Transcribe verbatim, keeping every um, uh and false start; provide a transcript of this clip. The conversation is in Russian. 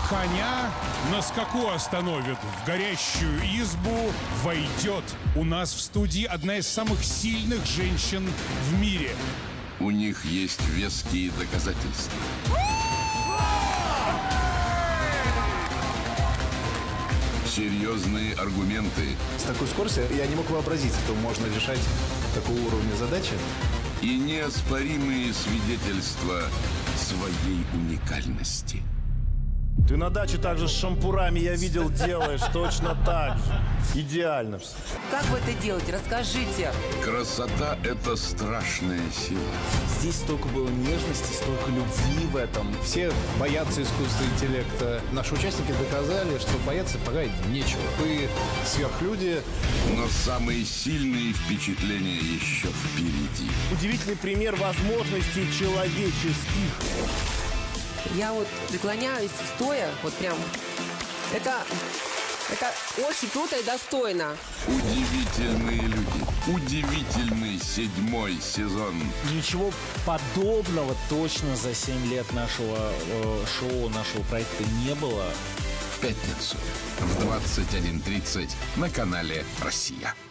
Коня на скаку остановит, в горящую избу войдет. У нас в студии одна из самых сильных женщин в мире. У них есть веские доказательства. Серьезные аргументы. С такой скоростью я не мог вообразить, что можно решать такого уровня задачи. И неоспоримые свидетельства своей уникальности. Ты на даче также с шампурами, я видел, делаешь точно так же. Идеально все. Как вы это делаете? Расскажите. Красота – это страшная сила. Здесь столько было нежности, столько любви в этом. Все боятся искусственного интеллекта. Наши участники доказали, что бояться пока нечего. Вы сверхлюди. Но самые сильные впечатления еще впереди. Удивительный пример возможностей человеческих. Я вот преклоняюсь стоя, вот прям. Это, это очень круто и достойно. Удивительные люди. Удивительный седьмой сезон. Ничего подобного точно за семь лет нашего э, шоу, нашего проекта не было. В пятницу в двадцать один тридцать на канале «Россия».